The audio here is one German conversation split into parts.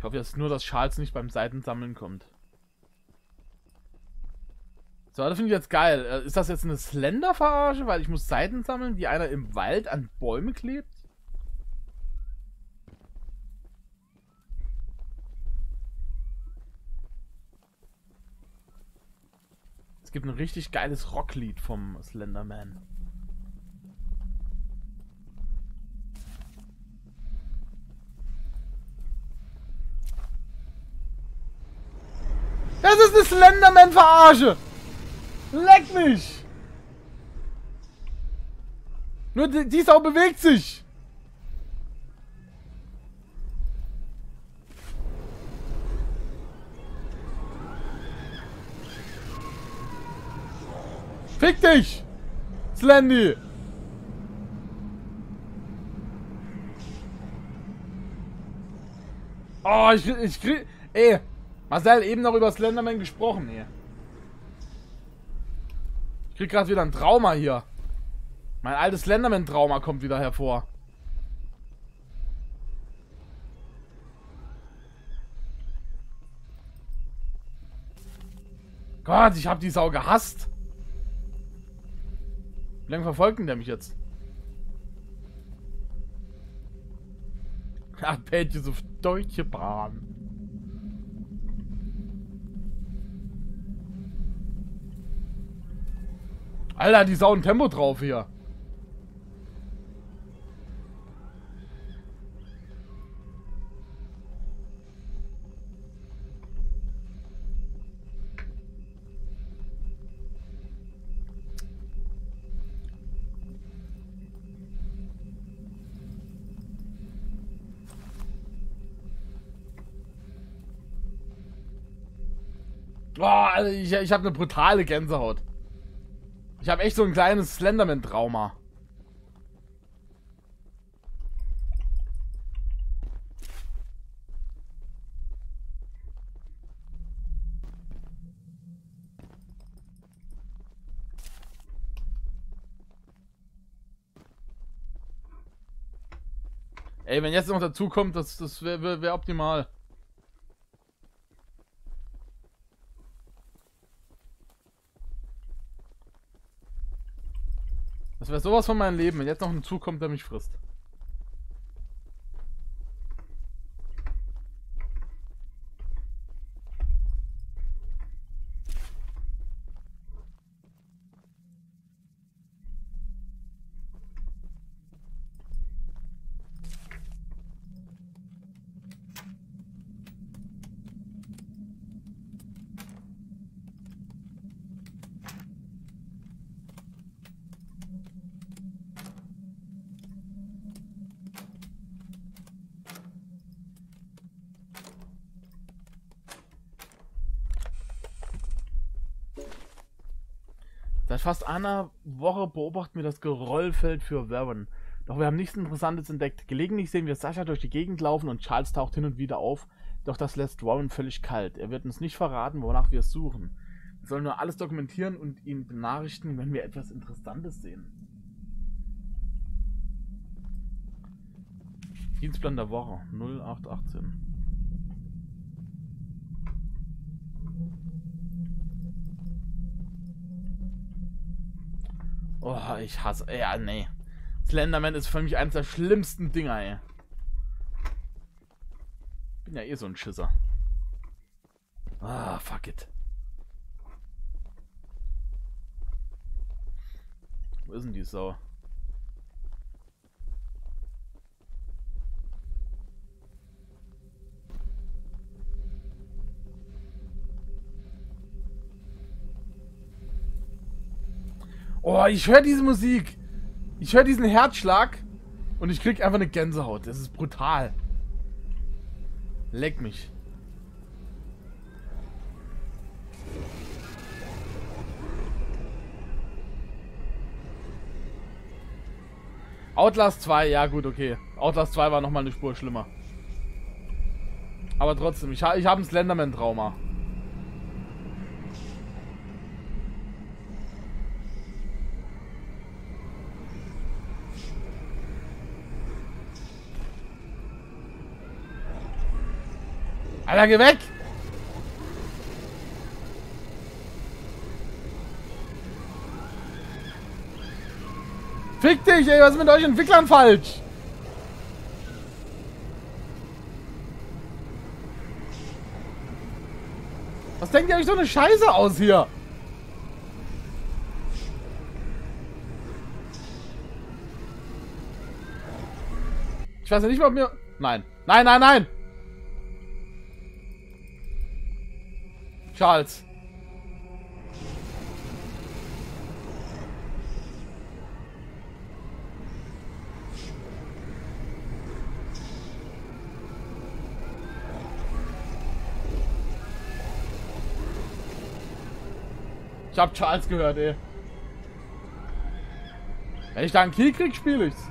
hoffe jetzt nur, dass Charles nicht beim Seitensammeln kommt. So, das finde ich jetzt geil. Ist das jetzt eine Slender-Verarsche? Weil ich muss Seiten sammeln, die einer im Wald an Bäume klebt? Es gibt ein richtig geiles Rocklied vom Slenderman. Das ist eine Slenderman-Verarsche! Leck mich! Nur die Sau bewegt sich! Fick dich! Slendy! Oh, ich krieg... Ey! Marcel, eben noch über Slenderman gesprochen, ey. Ich krieg gerade wieder ein Trauma hier. Mein altes Slenderman-Trauma kommt wieder hervor. Gott, ich hab die Sau gehasst. Wie lange verfolgt denn der mich jetzt? Ach, Pages auf Deutsche Bahn. Alter, die Sau ein Tempo drauf hier. Oh, also ich habe eine brutale Gänsehaut. Ich habe echt so ein kleines Slenderman-Trauma. Ey, wenn jetzt noch dazu kommt, das wäre optimal. Das wäre sowas von meinem Leben, wenn jetzt noch hinzu kommt, der mich frisst. Seit fast einer Woche beobachten wir das Geröllfeld für Warren. Doch wir haben nichts Interessantes entdeckt. Gelegentlich sehen wir Sascha durch die Gegend laufen und Charles taucht hin und wieder auf. Doch das lässt Warren völlig kalt. Er wird uns nicht verraten, wonach wir es suchen. Wir sollen nur alles dokumentieren und ihn benachrichtigen, wenn wir etwas Interessantes sehen. Dienstplan der Woche 0818. Oh, ich hasse... Ja, nee. Slenderman ist für mich eines der schlimmsten Dinger, ey. Bin ja eh so ein Schisser. Ah, fuck it. Wo ist denn die Sau? Oh, ich höre diese Musik. Ich höre diesen Herzschlag und ich krieg einfach eine Gänsehaut. Das ist brutal. Leck mich. Outlast 2, ja gut, okay. Outlast 2 war nochmal eine Spur schlimmer. Aber trotzdem, ich habe ein Slenderman-Trauma. Alter, geh weg! Fick dich, ey, was ist mit euch Entwicklern falsch? Was denkt ihr euch so eine Scheiße aus hier? Ich weiß ja nicht mal, ob mir... Nein. Nein, nein, nein! Charles. Ich hab Charles gehört, ey. Wenn ich da einen Kill krieg, spiele ich's.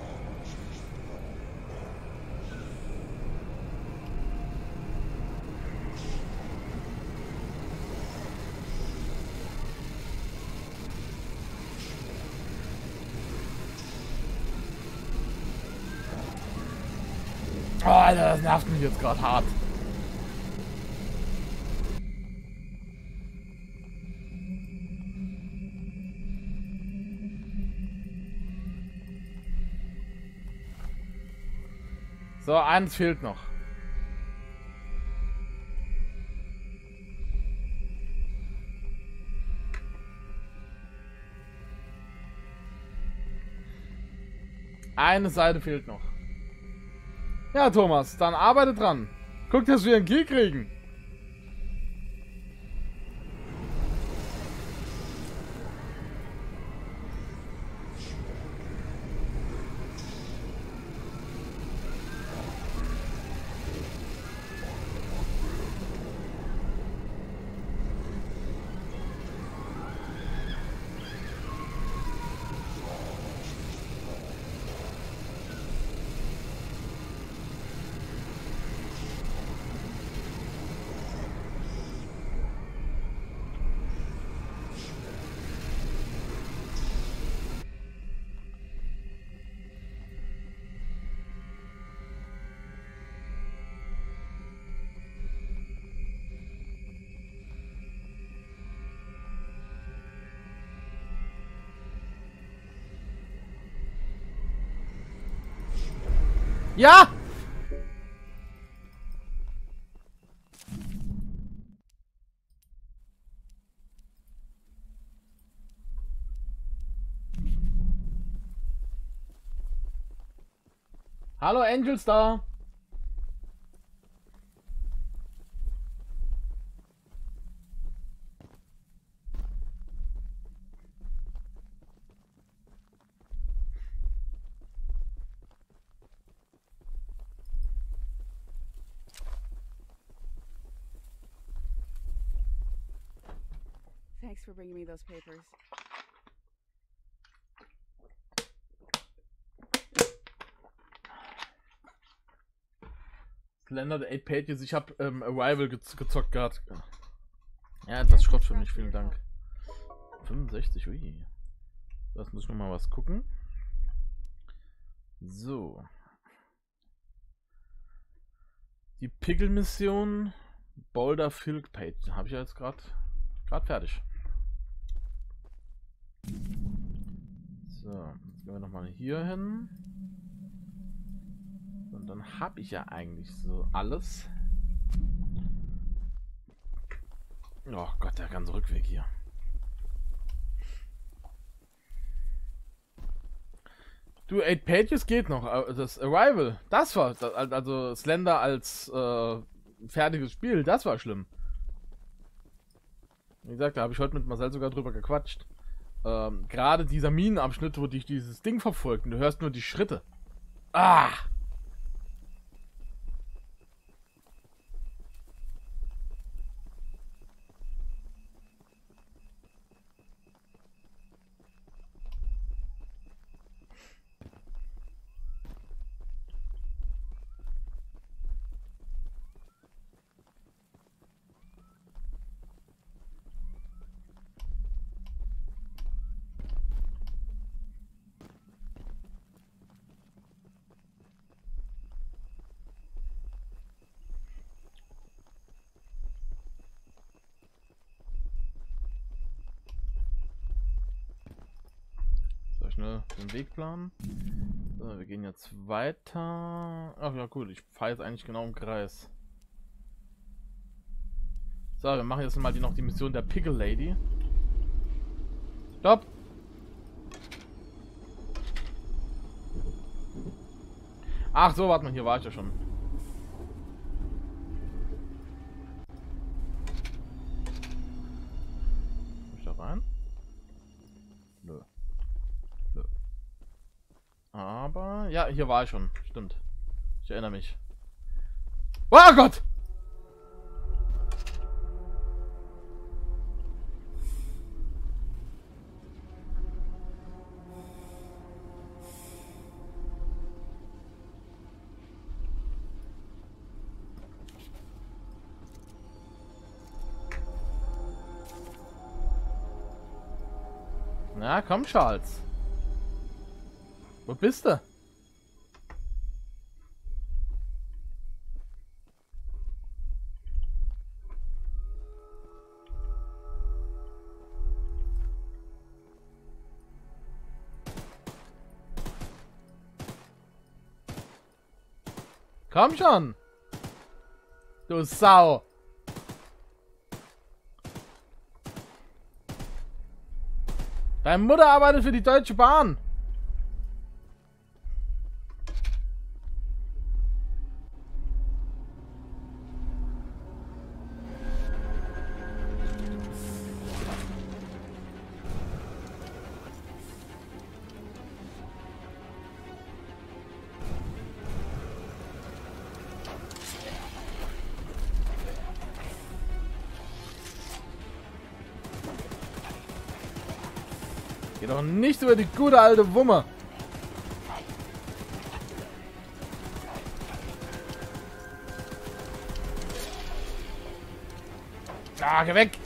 Oh, Alter, das nervt mich jetzt gerade hart. So, eins fehlt noch. Eine Seite fehlt noch. Ja, Thomas, dann arbeite dran. Guck, dass wir einen Kill kriegen. Ja! Hallo Angel Star. Thanks for bringing me those papers. Slender, der 8 Pages. Ich hab Arrival gezockt gehabt. Ja, etwas Schrott für mich, vielen Dank. 65, ui. Das muss ich nochmal was gucken. So. Die Pickel-Mission Boulder Field Page. Habe ich ja jetzt gerade fertig. So, jetzt gehen wir nochmal hier hin. Und dann habe ich ja eigentlich so alles. Oh Gott, der ganze Rückweg hier. Du, 8 Pages geht noch. Das Arrival, das war, also Slender als fertiges Spiel, das war schlimm. Wie gesagt, da habe ich heute mit Marcel sogar drüber gequatscht. Gerade dieser Minenabschnitt, wo dich dieses Ding verfolgt und du hörst nur die Schritte. Ah! schnell den Weg planen. So, wir gehen jetzt weiter. Ach ja, gut, ich fahre jetzt eigentlich genau im Kreis. So, wir machen jetzt mal noch die Mission der Pickle Lady. Stopp! Ach so, warte mal, hier war ich ja schon. Komm ich da rein? Nö. Nö. Aber, ja, hier war ich schon. Stimmt. Ich erinnere mich. Oh Gott! Na, komm, Charles. Wo bist du? Komm schon! Du Sau! Deine Mutter arbeitet für die Deutsche Bahn! Geht doch nicht über die gute alte Wumme. Ah, geh weg!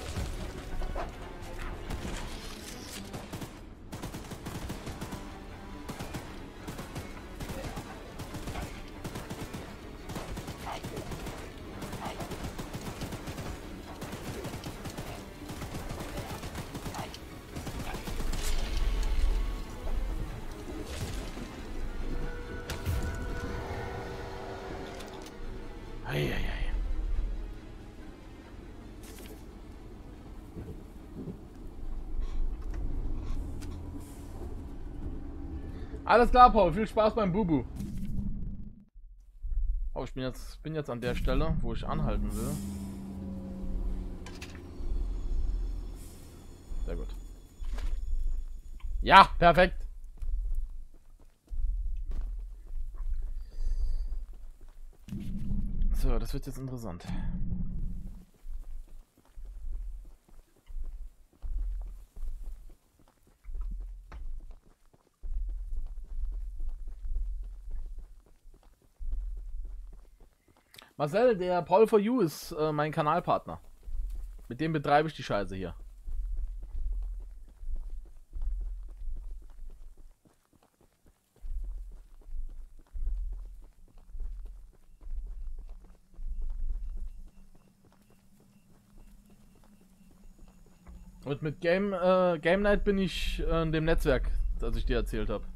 Eieiei. Alles klar, Paul. Viel Spaß beim Bubu. Oh, ich bin jetzt an der Stelle, wo ich anhalten will. Sehr gut. Ja, perfekt. So, das wird jetzt interessant. Marcel, der Paul for You ist mein Kanalpartner. Mit dem betreibe ich die Scheiße hier. Und mit Game Night bin ich in dem Netzwerk, das ich dir erzählt habe.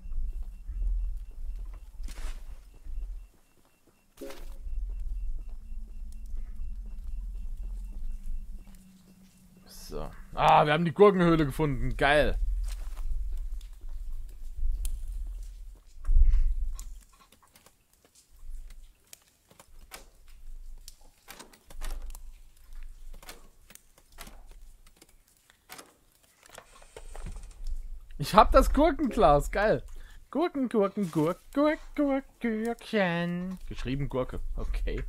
So. Ah, wir haben die Gurkenhöhle gefunden. Geil. Ich hab das Gurkenglas. Geil. Gurken. Geschrieben Gurke. Okay.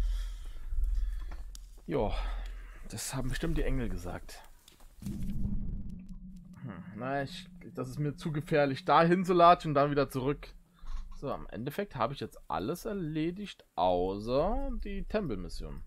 Jo. Das haben bestimmt die Engel gesagt. Naja, das ist mir zu gefährlich, da hinzulatschen und dann wieder zurück. So, im Endeffekt habe ich jetzt alles erledigt, außer die Tempelmission.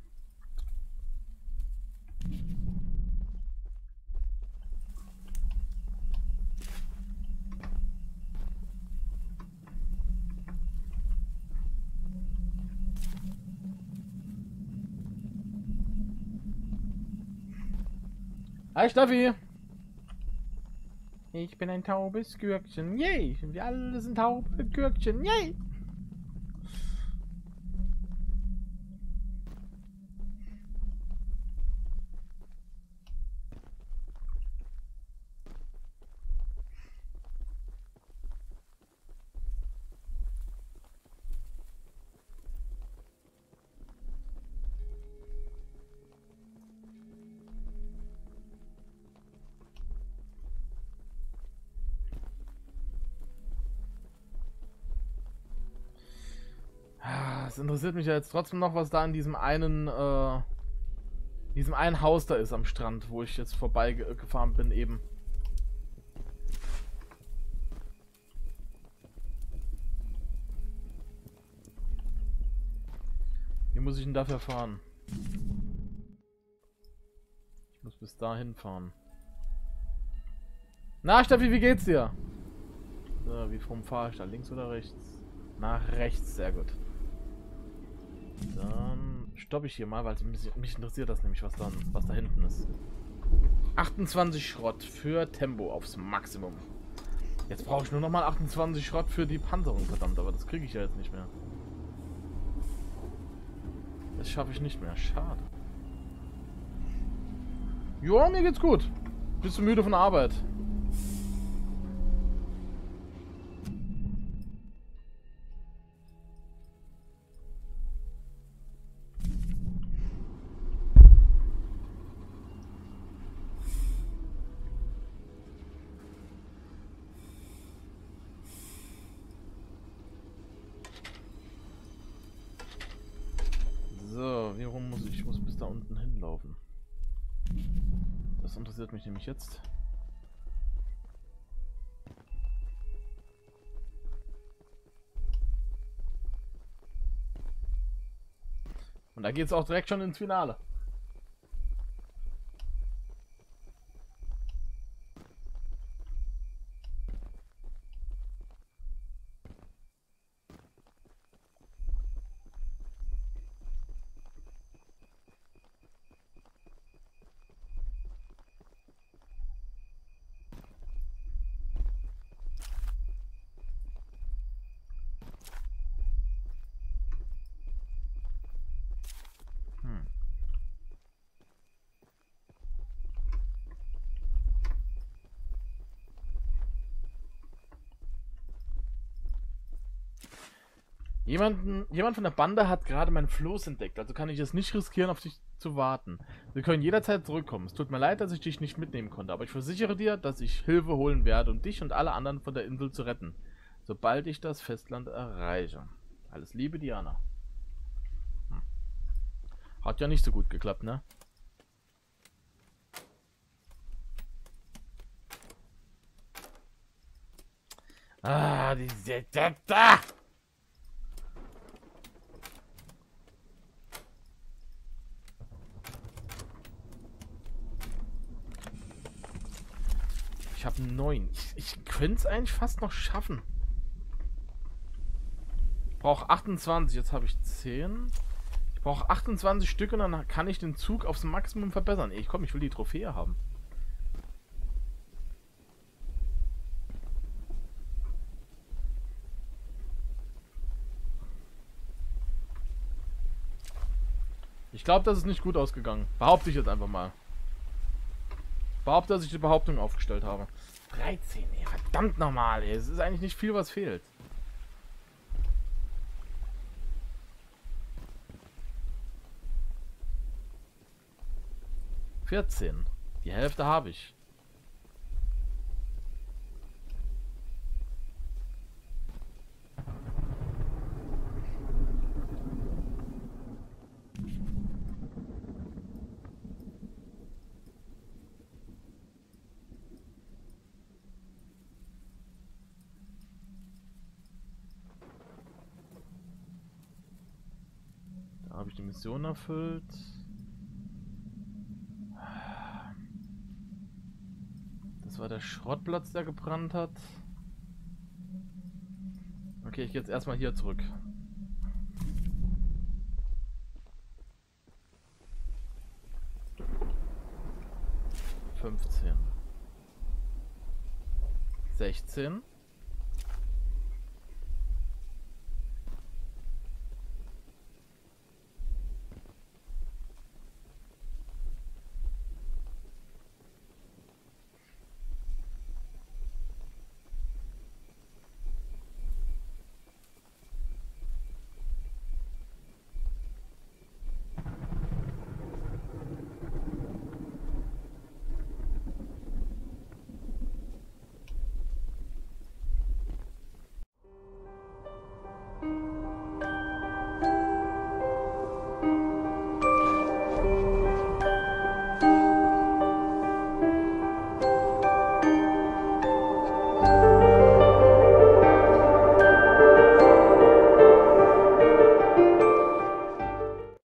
Hi Steffi! Ich bin ein taubes Gürkchen. Yay! Wir alle sind taube Gürkchen. Yay! Es interessiert mich ja jetzt trotzdem noch, was da in diesem einen Haus da ist am Strand, wo ich jetzt vorbeigefahren bin eben. Wie muss ich denn dafür fahren? Ich muss bis dahin fahren. Na, Steffi, wie geht's dir? So, wie rum fahre ich da? Links oder rechts? Nach rechts, sehr gut. Dann stoppe ich hier mal, weil mich interessiert das nämlich, was da hinten ist. 28 Schrott für Tempo aufs Maximum. Jetzt brauche ich nur noch mal 28 Schrott für die Panzerung, verdammt, aber das kriege ich ja jetzt nicht mehr. Das schaffe ich nicht mehr, schade. Joa, mir geht's gut. Bist du müde von der Arbeit? So, wie rum muss ich? Ich muss bis da unten hinlaufen. Das interessiert mich nämlich jetzt. Und da geht es auch direkt schon ins Finale. Jemand von der Bande hat gerade mein Floß entdeckt, also kann ich es nicht riskieren, auf dich zu warten. Wir können jederzeit zurückkommen. Es tut mir leid, dass ich dich nicht mitnehmen konnte, aber ich versichere dir, dass ich Hilfe holen werde, um dich und alle anderen von der Insel zu retten, sobald ich das Festland erreiche. Alles Liebe, Diana. Hat ja nicht so gut geklappt, ne? Ah, diese... Da! Ich habe 9. Ich könnte es eigentlich fast noch schaffen. Ich brauche 28, jetzt habe ich 10. Ich brauche 28 Stück und dann kann ich den Zug aufs Maximum verbessern. Ey, komm, ich will die Trophäe haben. Ich glaube, das ist nicht gut ausgegangen. Behaupte ich jetzt einfach mal. Behaupte, dass ich die Behauptung aufgestellt habe. 13, ey, verdammt nochmal, ey. Es ist eigentlich nicht viel, was fehlt. $14. Die Hälfte habe ich. Da habe ich die Mission erfüllt. Das war der Schrottplatz, der gebrannt hat. Okay, ich gehe jetzt erstmal hier zurück. 15. 16.